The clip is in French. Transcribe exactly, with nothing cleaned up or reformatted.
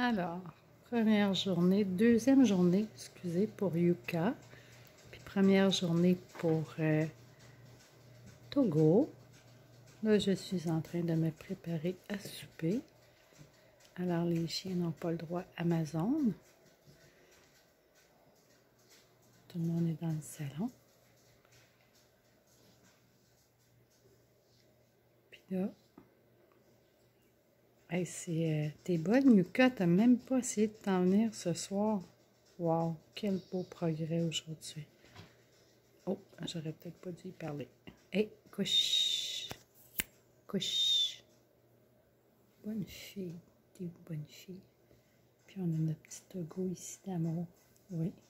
Alors, première journée, deuxième journée, excusez, pour Yuka. Puis première journée pour euh, Togo. Là, je suis en train de me préparer à souper. Alors, les chiens n'ont pas le droit à Amazon. Tout le monde est dans le salon. Puis là, hey, c'est... Euh, t'es bonne, Yuka, t'as même pas essayé de t'en venir ce soir. Wow, quel beau progrès aujourd'hui. Oh, j'aurais peut-être pas dû y parler. Hey, couche. Couche. Bonne fille. T'es une bonne fille. Puis on a notre petit Togo ici d'amour. Oui.